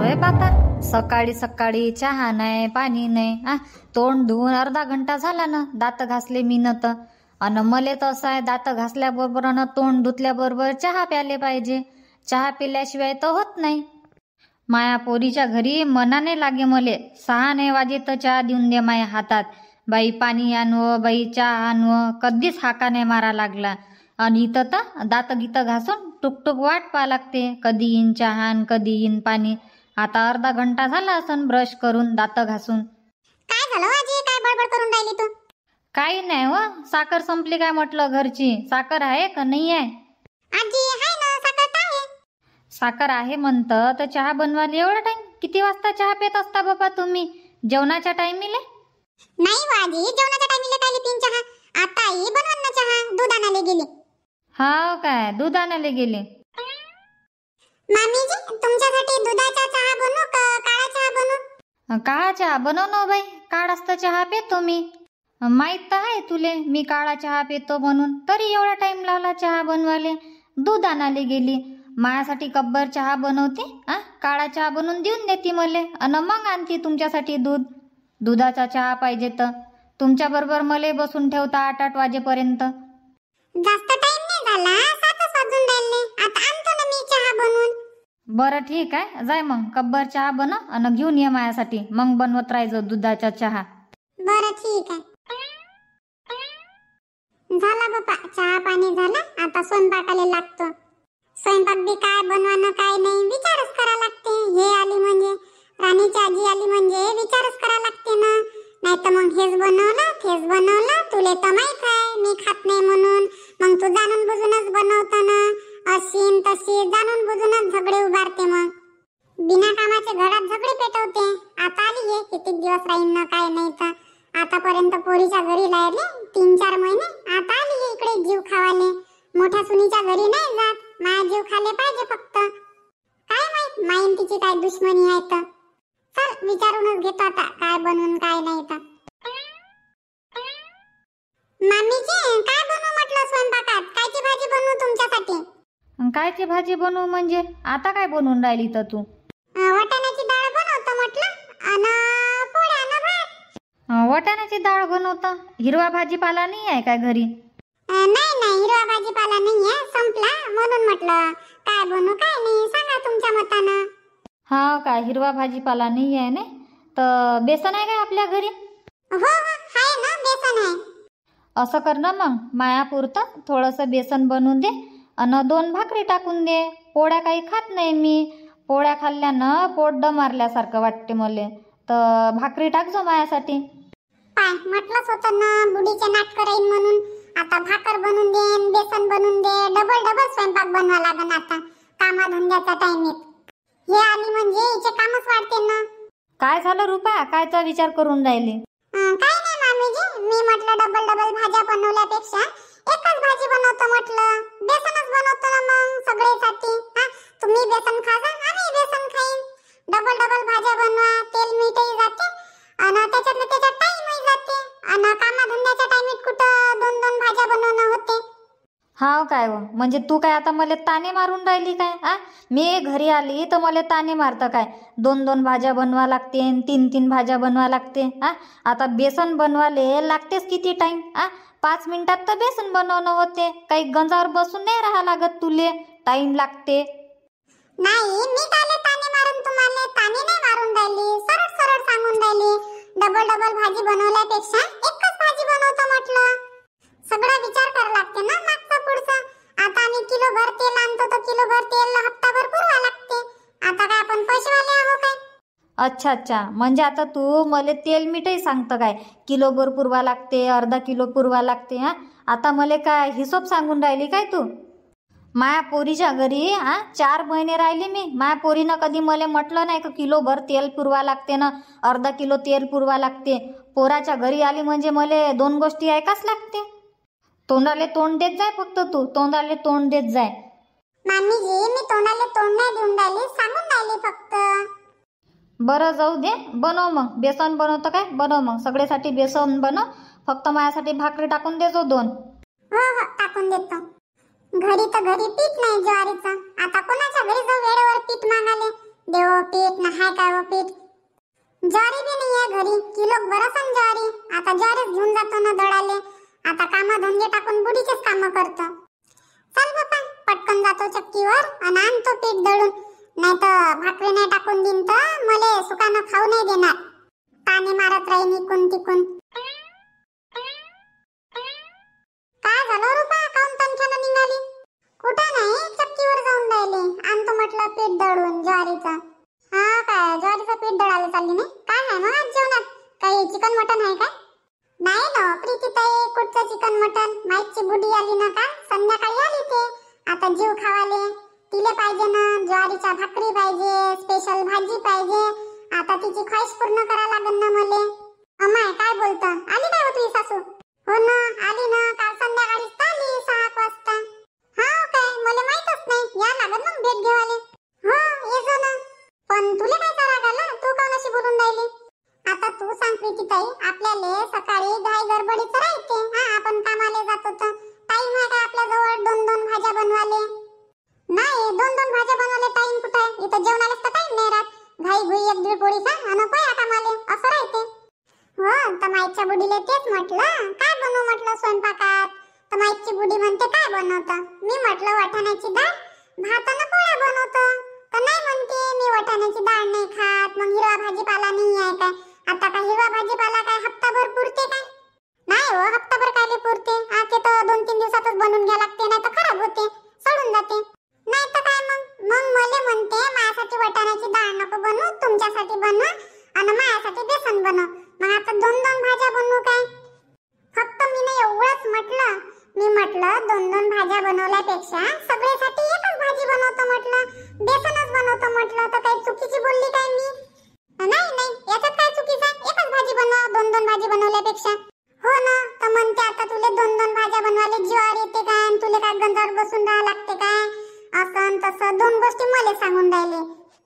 बापा, सकाळी सकाळी चहा नाही, पाणी नाही. तोंड धुवून अर्धा घंटा झाला ना, दात घासले मी न तर. अन मले तर असं आहे, दात घासल्याबरोबर न तोंड धुतल्याबरोबर चहा प्याले पाहिजे. चहा पिल्याशिवाय तर होत नाही. माया पोरीच्या घरी मनाने लागे मले 6 नाही वाजे तर चहा देऊन दे माया हातात. बाई पाणी आणवं, बाई चहा आणवं, कधीच हाका नाही मारा लागला. आणि इथं तर दात गीत घासून टुकटुक वाट पहा लागते, कधी येईन चहा आणि कधी येईन पाणी. आता अर्धा घंटा झाला असन ब्रश करून, दात घासून. काय झालं आजी, काय बडबड करून राहिली तू? काही नाही हो, साखर संपली काय म्हटलं घरची. साखर आहे का नाही आहे? आजी आहे ना, साखर तर आहे. साखर आहे म्हणतं तर चहा बनवायला एवढा टाइम? किती वाजता चहा पित असता बाबा तुम्ही? जेवणाच्या टायमिले? नाही हो आजी, जेवणाच्या टायमिले काय पिन चहा. आता आई बनवून ना चहा, दूध आणायला गेली. हा काय, दूध आणायला गेले? मामीजी, तुमच्यासाठी दुधाचा चहा बनवू का काळा चहा बनवू? काळा चहा बनव ना बाई, काळाच चहा पितो मी. माहित तर आहे तुले मी काळा चहा पितो म्हणून, तरी एवढा टाइम लावला चहा बनवाले. दूध आणायला गेली, माझ्यासाठी कब्बर चहा बनवते, काळा चहा बनवून देऊन देते मले, अन मग आणते तुमच्यासाठी दूध. दुधाचा चहा पाहिजे तर तुमच्या बरोबर मले बसून ठेवता 8-8 वाजेपर्यंत. जास्त टाइम नाही झाला, 7 वाजून राहिले. आता आणतो ना मी चहा बनवून. बरं ठीक आहे, जाय मग कब्बर चहा बनव आणि घेऊन ये माझ्यासाठी, मग बनवत राहायचं दुधाचा चहा. बरं ठीक आहे. झाला बापा, चहा पाणी झाला. आता स्वयंपाकाला लागतो. स्वयंपाक बी काय बनवानं काय नाही विचारच करा लागते. हे आली म्हणजे, राणीची आजी आली म्हणजे विचारच करा लागते ना. नाही तर मग हेच बनवलं तेच बनवलं, तुले तर माहित आहे मी खात नाही म्हणून. मग तू जाणून बुजूनच बनवतो ना, अशीन तशी जाणून बुजूनच झगडे उभारते. मग बिना कामाचे घरात झगडे पेटवते. आता आली आहे, किती दिवस राहीन ना काय नाही तर. आतापर्यंत पोरीच्या घरी राहिले 3-4 महिने, आता आली आहे इकडे जीव खावाले. मोठ्या सुनीच्या घरी नाही जात, माया जीव खाले पाहिजे फक्त. काय माहित माईन तिची काय दुश्मनी आहे तर. चल विचारूनच घेतो आता काय बनवून काय नाही तर. मामीजी, काय बनवू म्हटलं स्वयंपाकात? कायची भाजी बनवू तुमच्यासाठी? कायची भाजी बनवू म्हणजे? आता काय बनवून राहिली तर तू? वाटाण्याची डाळ बनवतो म्हटलं, अन पोळ्या न भात. वाटाण्याची डाळ बनवता? हिरवा भाजीपाला नाही आहे काय घरी? नाही नाही, हिरवा भाजीपाला नाहीये, संपला. म्हणून म्हटलं काय बनवू काय नाही, सांगा तुमच्या मतानं. हा काय, हिरवा भाजीपाला नाही आहे ना? तर बेसन आहे काय आपल्या घरी? हो हो आहे ना, बेसन आहे. असं कर ना मग, मायापुरतं थोडंसं बेसन बनवून दे आणि 2 भाकरी टाकून दे. पोळ्या काही खात नाही मी, पोळ्या खाल्ल्यानं पोट मारल्यासारखं वाटते मले. तर भाकरी टाकजो माझ्यासाठी. पाय म्हटलंच होतं ना बुडीचे नाटक राहीन म्हणून. आता भाकर बनवून दे, बेसन बनवून दे, डबल स्वयंपाक बनवा लागन आता कामाधंद्याच्या टाइमीत. हे आली म्हणजे हिचे कामच वाढते ना. काय झालं रुपा, कायचा विचार करून राहिली? काय नाही मामीजी, मी म्हटलं डबल भाज्या बनवल्यापेक्षा एकच भाजी बनवतो म्हटलं. बेसनच बनवतो ना मग सगळ्यासाठी. तुम्ही बेसन खा जा, आम्ही बेसन खाईन. डबल भाज्या बनवा, तेल मीठही जाते आणि त्याच्यात टाइमही जाते. आणि कामाधंद्याच्या टाइमीत कुठं 2 भाज्या बनवणं होते. हाव काय हो, म्हणजे तू काय आता मला ताने मारून राहिली काय? मी घरी आली तर मला ताने मारतं काय? 2 भाज्या बनवा लागते, 3 भाज्या बनवा लागते. आता बेसन बनवाले लागतेच किती टाइम? 5 मिनिटात तर बेसन बनवणं होते. काही गंजावर बसून नाही राहा लागत तुले, टाइम लागते. नाही, मी काले ताने मारून तुम्हाला? ताने नाही मारून राहिली, सरळ सांगून राहिली. डबल भाजी बनवल्यापेक्षा एकच भाजी बनवतो म्हटलं. सगळा विचार करावा लागते ना मागचा पुढचा. आता आम्ही किलोभर तेल आणतो तर किलोभर तेल हप्ताभर पुरवा लागते. आता काय आपण पैसेवाले आहो काय? अच्छा, म्हणजे आता तू मला तेल मीठही सांगतं काय? किलोभर पुरवा लागते, अर्धा किलो पुरवा लागते. आता मला काय हिशोब सांगून राहिली काय तू? माया पोरीच्या घरी 4 महिने राहिली मी. माया पोरीनं कधी मला म्हटलं नाही का किलोभर तेल पुरवा लागते ना, अर्धा किलो तेल पुरवा लागते. पोराच्या घरी आली म्हणजे मला 2 गोष्टी ऐकाच लागते. तोंडाले तोंड देत जाय फक्त तू, तोंडाले तोंड देत जाय. मामीजी, मी तोंडाले तोंड नाही देऊन राहिली, सांगून राहिली फक्त. बरं जाऊ दे, बनव मग. बेसन बनवतं काय? बनव मग, सगळ्यासाठी बेसन बनव. फक्त माझ्यासाठी भाकरी टाकून देजो 2. हो टाकून देतो. घरी तर घरी पीठ नाही ज्वारीचं. आता कोणाच्या घरी जाऊ वेळेवर पीठ मागाले? देव पीठ ना हाय काय पीठ. ज्वारी बी नाही आहे घरी. किलो बरसन ज्वारी. आता ज्वारीच घेऊन जातो ना दळाले. आता कामा धंदे टाकून बुडीचेच काम करतो. चल बापा पटकन जातो चक्कीवर आणि आणतो पीठ दळून. नाही तर भाकरी नाही टाकून देईन तर मले सुकानं खाऊ नाही देणार. पाणी मारत राहीन इकून तिकून. काय झालं रुपा काऊन तनख्यानं निघाली? कुठं नाही चक्कीवर जाऊन राहिले. आणतो म्हटलं पीठ दळून ज्वारीचं. हा काय ज्वारीचं पीठ दळायला चालली नाही? काय आहे मग आज जेवणात? काही चिकन मटन आहे काय? नाही ना प्रीतीताई कुठचं चिकन मटन. माईची बुडी आली ना का संध्याकाळी आली ते. आता जीव खावाले तिले पाहिजे ना. ज्वारीच्या भाकरी पाहिजे. स्पेशल भाजी पाहिजे. आता तिची ख्वाहिश पूर्ण करा लागेल ना मले. अमाय काय बोलता? आली काय हो तुझी सासू? हो ना आली ना. काल संध्याकाळीच आली 6 वाजता. हा काय मला माहीतच नाही. या लागेल ना भेट घेवाले. हो येजो ना. पण तुले काय राग आला? तू कोण अशी बोलून राहिली? आता तू सांग प्रीतीताई आपल्याला सकाळी घाई गडबडीच राहते. हा आपण कामाला जातो तर टाइम आहे का आपल्या जवळ 2-2 भाज्या बनवाले? नाही 2-2 भाज्या बनवाले टाइम कुठे आहे? इथं जेवणालाच तर टाइम नाही राहत. घाई घुई 1-1.5 पोळी सांग आणि पोया कामाले असं राहते. हो तर माईच्या बुडीले तेच म्हटलं काय बनवू म्हटलं स्वयंपाकात. तर माईची बुडी म्हणते काय बनवतं? मी म्हटलं वाटाण्याची डाळ भात आणि पोळ्या बनवतो. तर नाही म्हणते मी वाटाण्याची डाळ नाही खात. मग हिरवा भाजीपाला नाही आहे काय? आता काय हिरवा भाजीपाला काय हप्ताभर पुरते काय? नाही हो हप्ताभर कायले पुरते. ते तर 2-3 दिवसातच बनवून घ्या लागते. नाही तर खराब होते सडून जाते. नाही तर काय मग मला म्हणते माझ्यासाठी वाटाण्याची डाळ नको बनवू तुमच्यासाठी बनव आणि माझ्यासाठी बेसन बनव. मग आता 2-2 भाज्या बनवू काय? फक्त मी नाही एवढंच म्हटलं. मी म्हटलं 2-2 भाज्या बनवल्यापेक्षा सगळ्यासाठी एकच भाजी बनवतो म्हटलं. बेसनच बनवतो म्हटलं. तर काही चुकीची बोलली काय मी? नाही याच्यात काय चुकीचं आहे? एकच भाजी बनव 2-2 भाजी बनवल्यापेक्षा. हो ना तर म्हणते आता तुले 2-2 भाज्या बनवायला जीवावर येते काय? आणि तुले काय गंजावर बसून राहावं लागते काय? असं तसं 2 गोष्टी मला सांगून राहिले.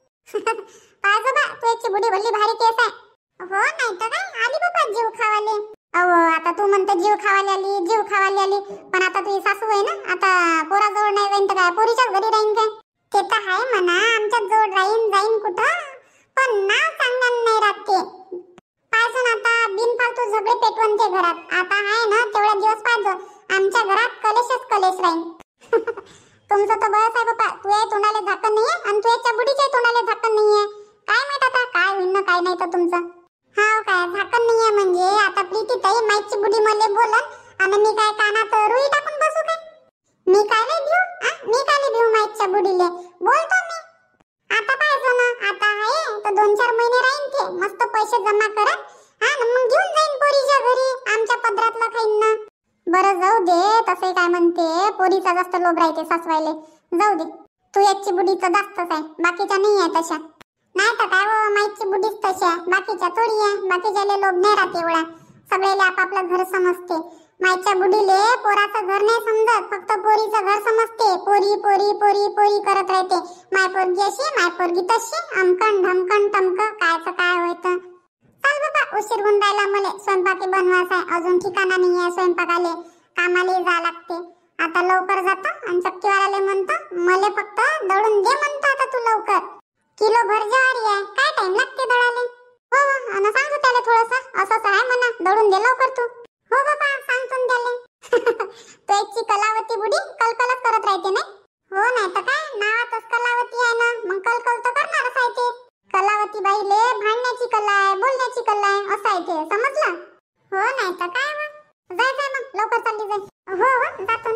पाहिजे बा तुझी बुडी भल्ली भारी केस आहे. हो नाही तर काय आली बाबा जीव खावाले. अहो आता तू म्हणते जीव खावाले आली. पण आता तुझी सासू आहे ना. आता पोराजवळ नाही जाईन तर काय पोरीच्याच घरी राहीन काय? ते तर आहे म्हणा आमच्याच जवळ जाईन कुठं. पण नाव सांगणार नाही राहते. पाहिजे आता बिनफालतू झगडे पेटवणते घरात. आता आहे ना तेवढा दिवस पाहिजे आमच्या घरात कलेशच कलेश राहीन. तुमचं तर बस आहे बाबा. तुझ्या तोंडाला झाकण नाहीये आणि तुझ्या बुडीच्या तोंडाला झाकण नाहीये. काय माहित आता काय होईल ना काय नाही तर तुमचं. हा काय झाकण नाहीये म्हणजे आता प्रीतीताई माईची बुडी मला बोलन आणि मी काय कानात रुई टाकून बसू काय? मी काय नाही भिऊ माईच्या बुडीले बोलतो मी. आता पाहिजे ना आता आहे तर 2-4 महिने राहीन ते मस्त पैसे जमा करत. मग घेऊन जाईन पोरीच्या घरी आमच्या पदरातला खाईन ना. बरं जाऊ दे. तसे काय म्हणते पोरीचा जास्त लोभ राहते सासवायले. जाऊ दे तू याची बुडीचं जास्तच आहे. बाकीच्या नाही आहे तशा. नाही तर काय हो माईची बुडीच तशी आहे. बाकीच्या थोडी आहे. बाकीच्याले लोभ नाही राहते एवढा. सगळेले आपापलं घर समजते. माईच्या बुडीले पोराचं घर नाही समजत. फक्त पोरीचं घर समजते. पोरी पोरी पोरी पोरी करत राहते. माय पोरगी अशी माय पोरगी तशी अमकन ढमकन टमकं कायचं काय होतं. चल बाबा उशीर होऊन राहिला. मला स्वयंपाकी बनवायचा आहे. अजून ठिकाणा नाही आहे स्वयंपाकाले. कामाला जा लागते. आता लवकर जातो आणि चक्कीवाल्याला म्हणतो मला फक्त दळून दे म्हणतो. आता तू लवकर किलो भर ज्वारी आहे. काय टाइम लागते दळाले? हो आणि सांगतो त्याला थोडंसं असंच आहे म्हणा दळून दे लवकर तू. हो बाबा सांगतो त्याला. तो एकची कलावती बुडी कलकलच करत राहते नाही. हो नाही तर काय नावातच कलावती आहे ना. मग कलकल तर करणारच आहे ते. कलावती बाईले भांडण्याची कला आहे बोलण्याची कला आहे असं आहे ते समजलं. हो नाही तर काय जाय मग लवकर चालली जाय. हो जातो ना.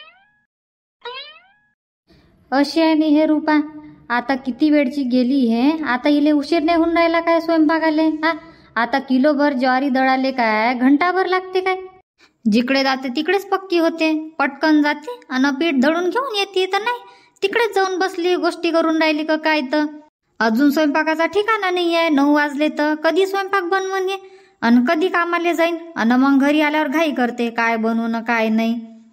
अशी आहे हे रूपा. आता किती वेळची गेली हे. आता इले उशीर नाही होऊन राहिला काय स्वयंपाकाले? आता किलोभर ज्वारी दळाले काय घंटाभर लागते काय? जिकडे जाते तिकडेच पक्की होते. पटकन जाते आणि पीठ दळून घेऊन येते. तर नाही तिकडेच जाऊन बसली गोष्टी करून राहिली का काय? तर अजून स्वयंपाकाचा ठिकाणा नाही आहे. 9 वाजले तर कधी स्वयंपाक बनवून ये आणि कधी कामाला जाईन आणि मग घरी आल्यावर घाई करते काय बनवून काय नाही.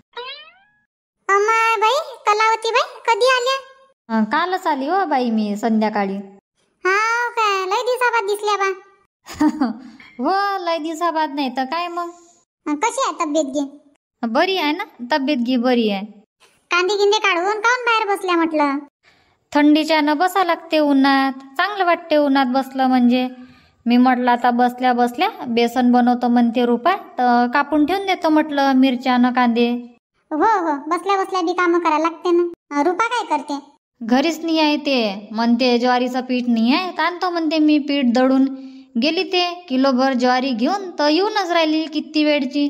अमाय बाई कलावती बाई कधी आल्या? कालच आली हो बाई मी संध्याकाळी. हा काय लय दिवसाबाद दिसल्या बा. हो लय दिवसाबाद नाही तर काय. मग कशी आहे तब्येत गे? बरी आहे ना तब्येत गी बरी आहे. कांदे गिंदे काढून काऊन बाहेर बसल्या म्हटलं? थंडीच्यानं बसा लागते उन्हात, चांगलं वाटते उन्हात बसलं म्हणजे. मी म्हटलं आता बसल्या बसल्या बेसन बनवतो म्हणते रुपा, तर कापून ठेवून देतो म्हटलं मिरच्यानं कांदे. हो हो, बसल्या बसल्या बी कामं करायला लागते ना. रुपा काय करते? घरीच नाही आहे ते, म्हणते ज्वारीचं पीठ नाही आहे, तर आणतो म्हणते मी पीठ दळून. गेली ते किलोभर ज्वारी घेऊन, तर येऊनच राहिली किती वेळची.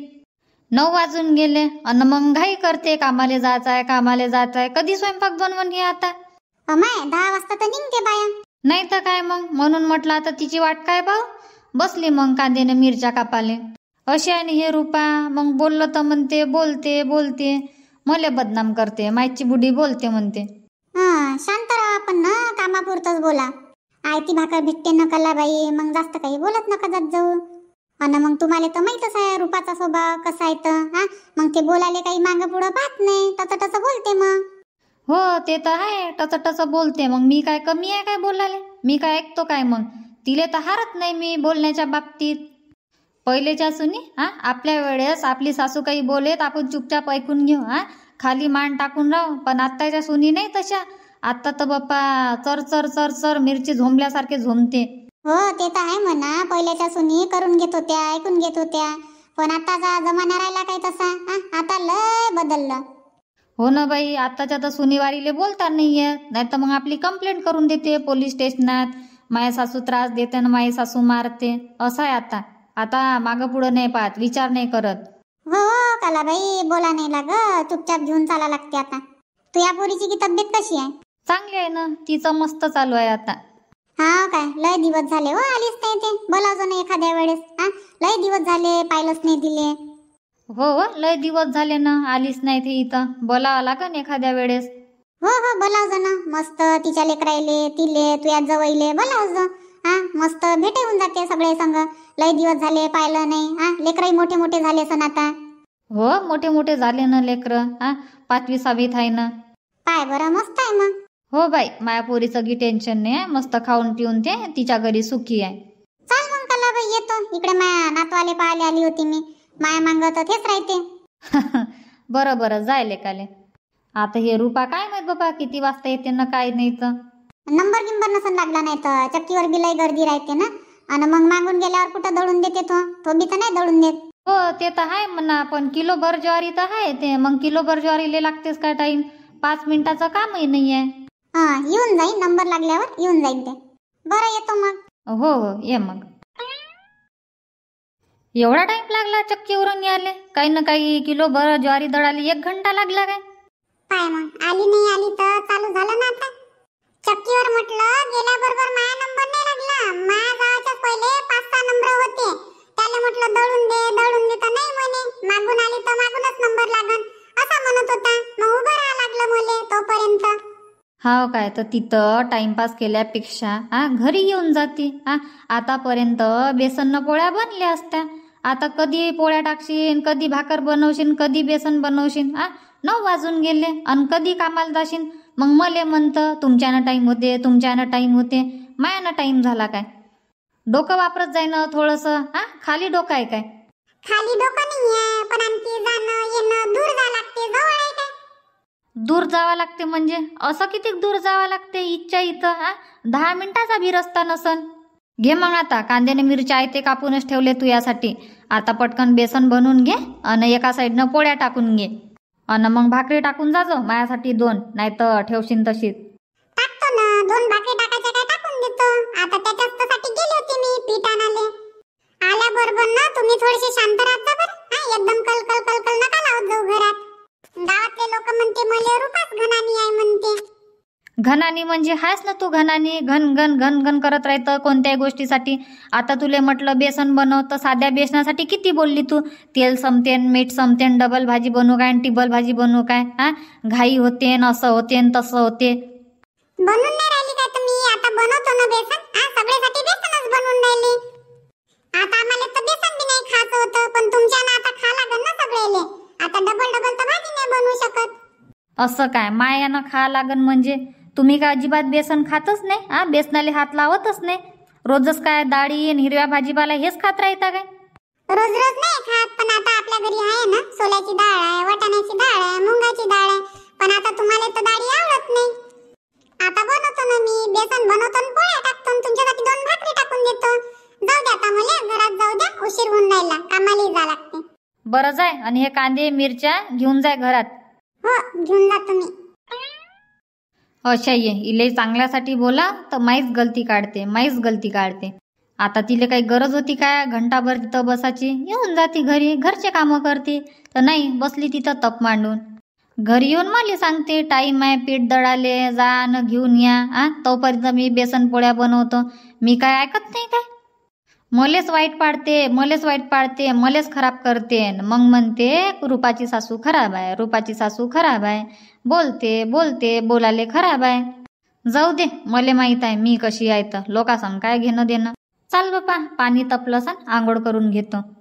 9 वाजून गेले अन मग घाई करते, कामाले जायचं आहे कामाले जायचं आहे. कधी स्वयंपाक बनवून घे आता. अमाय 10 वाजता तर निघते बाया. नाही तर काय मग, म्हणून म्हटलं आता तिची वाट काय पाहू. बसली मग कांद्याने मिरच्या कापाले. अशी आहे हे रुपा, मग बोललं तर म्हणते बोलते बोलते, मले बदनाम करते, मायची बुडी बोलते म्हणते. शांत राहा आपण ना, कामापुरतच बोला. आयती भाकर भेटते न कला बाई, मग जास्त काही बोलत नका जात जाऊ. आणि मग तुम्हाला तर माहीतच आहे रुपाचा स्वभाव कसा आहे तर. मग ते बोलायला काही मागं पुढं पाहत नाही, तसं तसं बोलते मग. हो ते तर आहे, टच बोलते. मग मी काय कमी आहे काय बोलायला? मी काय ऐकतो काय मग? तिले तर हारत नाही मी बोलण्याच्या बाबतीत. पहिलेच्या सुनी आपल्या वेळेस आपली सासू काही बोलेत आपण चुपचाप ऐकून घेऊ, खाली मान टाकून राहू. पण आत्ताच्या सुनी नाही तशा. आता तर बाप्पा चर चर चर चर मिरची झोंबल्यासारखे झोंबते. हो ते तर आहे म्हणा, पहिल्याच्या सुनी करून घेत होत्या, ऐकून घेत होत्या. पण आताचा जमाना राहिला काय तसा. आता लय बदललं. हो ना बाई, आताच्या तर सुनीवारीले बोलता नाहीये, नाही तर मग आपली कंप्लेंट करून देते पोलीस स्टेशनात. माय सासू त्रास देते ना माय सासू मारते, असं आहे आता. आता मागं पुढं नाही पाहत, विचार नाही करत. हो कलाबाई, बोला नाही लागत, चुपचाप घेऊन चाला लागते आता. तू या पोरीची की तब्येत कशी आहे? चांगली आहे ना, तिचं मस्त चालू आहे आता. हा काय, लय दिवस झाले हो आलीच नाही ते. बोलावजो ना एखाद्या वेळेस. लय दिवस झाले पाहिलंच नाही दिले. हो लय दिवस झाले ना, आलीच नाही ते इथं. बोलावं लागन एखाद्या वेळेस. हो हो बोलावजो ना, मस्त तिच्या लेकरायले तिले तुया जवळले बोलावजो. मस्त भेट होऊन जाते सगळे संग. लय दिवस झाले पाहिलं नाही. लेकरही मोठे मोठे झाले सन आता. हो मोठे मोठे झाले ना लेकरं. 5वी 6वीत आहे ना. पाय बरं, मस्त आहे मग. हो बाई, माया पोरीचं गी टेन्शन नाही, मस्त खाऊन पिऊन ते तिच्या घरी सुखी आहे. चाल मग कलाबाई, येतो इकडे. माया नातवाले पाहायला आली होती मी. माया मागत तेच राहते. बरं बरं, जायले काले. आता हे रुपा काय माहित बाबा किती वाजता येते ना काय नाही तर. नंबर गिंबर नसन लागला नाही तर चक्कीवर बी लय गर्दी राहते ना. आणि मग मागून गेल्यावर कुठं दळून देते तो बी तर नाही दळून देत. हो ते तर आहे म्हणा, पण किलोभर ज्वारी तर आहे ते. मग किलोभर ज्वारीले लागतेच काय टाइम? 5 मिनिटाचं कामही नाही आहे. येऊन जाईन, नंबर लागल्यावर येऊन जाईन ते. बरं येतो मग. हो हो ये मग. एवढा टाइम लागला चक्कीवरून यायले? काही ना काही किलोभर ज्वारी दळाली 1 घंटा लागला काय? पाय मग, आली नाही आली तर चालू झालं ना आता. चक्कीवर म्हटलं गेल्याबरोबर माया नंबर नाही लागला. माया जायच्या पहिले 5-6 नंबर होते. त्याला म्हटलं दळून दे तर नाही म्हणे. मागून आली तर मागूनच नंबर लागन असं म्हणत होता. मग उभं राहा लागलं मले तोपर्यंत. हाव काय, तर तिथं टाइमपास केल्यापेक्षा घरी येऊन जाते. आतापर्यंत बेसन पोळ्या बनल्या असत्या. आता कधी पोळ्या टाकशील, कधी भाकर बनवशील, कधी बेसन बनवशील. 9 वाजून गेले आणि कधी कामाला जाशील. मग मले म्हणतं तुमच्यानं टाइम होते, तुमच्यानं टाइम होते. मायानं टाइम झाला काय? डोकं वापरत जाय ना थोडंसं. खाली डोकं आहे काय? खाली डोकं नाही आहे, पण आणखी जाणं येणं दूर जावं लागते. जवळ आहे काय? दूर जावं लागते म्हणजे असं किती दूर जावं लागते? इच्छा इथं 10 मिनिटाचा भी रस्ता नसन. घे मग आता कांद्याने मिरच्या आहे ते कापूनच ठेवले तू यासाठी. आता पटकन बेसन बनवून घे आणि एका साईडनं पोळ्या टाकून घे. आणि मग भाकरी टाकून जाजो माझ्यासाठी 2, नाही तर ठेवशील तशीच. टाकतो ना, 2 भाकरी टाकायच्या काय टाकून देतो. आता त्याच्यासाठी गेले होते मी पीठ आणाले. आल्याबरोबर ना तुम्ही थोडेसे शांत राहता बरं. एकदम कल नका लावत जाऊ घरात. गावातले लोक म्हणते मले रुपाच घनानी आहे म्हणते. घनानी म्हणजे हायस ना तू घनानी. घन घन घन घन करत राहतं कोणत्याही गोष्टीसाठी. आता तुले म्हटलं बेसन बनव तर साध्या बेसनासाठी किती बोलली तू. तेल संपतेन, मीठ संपतेन, डबल भाजी बनवू काय टिबल भाजी बनवू काय. घाई होते न असं होते न तसं होते. बनवून नाही राहिली काय तुम्ही? आता बनवतो ना बेसन. सगळ्यासाठी बेसनच बनवून राहिली. आता आम्हाला तर बेसन बी नाही खायचं होतं, पण तुमच्यानं आता खा लागल ना सगळेले. आता डबल तर भाजी नाही बनवू शकत. असं काय मायानं खा लागन म्हणजे? तुम्ही काय अजिबात बेसन खातच नाही? बेसनाले हात लावतच नाही. रोजच काय डाळी आणि हिरव्या भाजीपाला हेच खात राहता काय? रोज नाही खात, पण आता आपल्या घरी आहे ना सोल्याची डाळ आहे, वाटाण्याची डाळ आहे, मुंगाची डाळ आहे. पण आता तुम्हाला तर डाळी आवडत नाही. आता बनवतो ना मी बेसन बनवतो आणि पोळ्या टाकतो आणि तुमच्यासाठी 2 भाकरी टाकून देतो. जाऊ द्या आता मला घरात जाऊ द्या, उशीर होऊन राहिला, कामाला जा लागते. बरं जाय आणि हे कांदे मिरच्या घेऊन जाय घरात. हो घेऊन जातो मी. अशा ये इले चांगल्यासाठी बोला तर माहीच गलती काढते. आता तिले काही गरज होती काय घंटाभर तिथं बसायची? येऊन जाती घरी, घरचे कामं करते. तर नाही, बसली तिथं तप मांडून. घरी येऊन मला सांगते टाईम आहे पीठ दळाले, जा न घेऊन या. तोपर्यंत मी बेसन पोळ्या बनवतो. मी काय ऐकत नाही काय? मलेच वाईट पाडते, मलेच खराब करते. मग म्हणते रूपाची सासू खराब आहे. बोलते बोलाले खराब आहे. जाऊ दे, मले माहित आहे मी कशी आहे तर लोकांसंग काय घेणं देणं. चाल बापा, पाणी तपलं सांग, आंघोळ करून घेतो.